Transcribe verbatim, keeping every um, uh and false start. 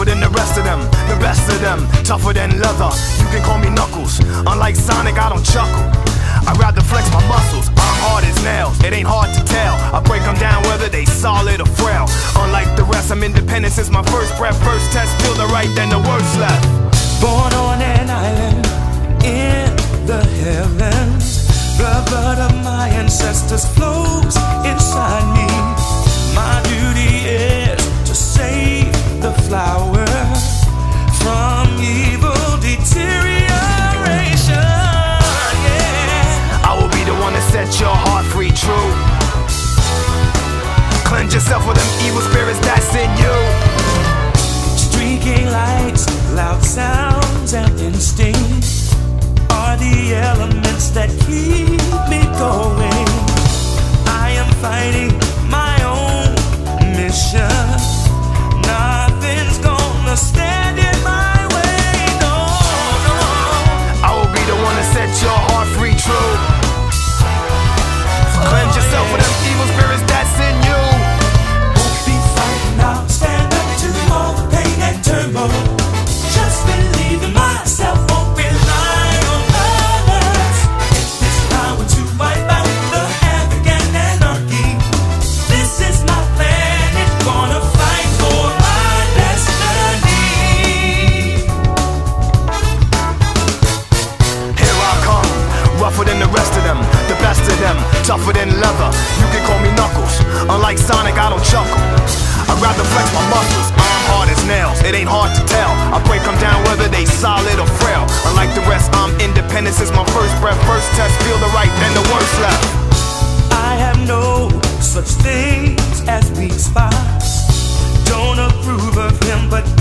rougher than the rest of them, the best of them, tougher than leather. You can call me Knuckles. Unlike Sonic, I don't chuckle. I'd rather flex my muscles. I'm hard as nails, it ain't hard to tell. I break them down whether they solid or frail. Unlike the rest, I'm independent since my first breath. First test, feel the right, then the worst left. Born on an island in the heavens, the blood of my ancestors flows inside me. My duty is to save the flower from evil deterioration. Yeah. I will be the one to set your heart free, true. Cleanse yourself with them evil spirits that's in you. Streaking lights, loud sounds, and instincts are the elements that keep me going. I am fighting my own mission. Nothing's gonna stand in my way, no, no. I will be the one to set your heart free, true. Cleanse yourself with them evil spirits that's in you. Won't be fighting, I'll stand up to all the pain and turmoil. Just believe in myself, won't rely on others. It's this power to wipe out the havoc and anarchy. This is my planet, gonna fight for my destiny. Here I come, rougher than the rest of them, the best of them, tougher than leather. You can call me Knuckles. Unlike Sonic, I don't chuckle. I'd rather flex my muscles. I'm hard as nails, it ain't hard to tell. I break them down whether they solid or frail. Unlike the rest, I'm independent since my first breath. First test, feel the right, then the worst left. I have no such things as weak spots. Don't approve of him, but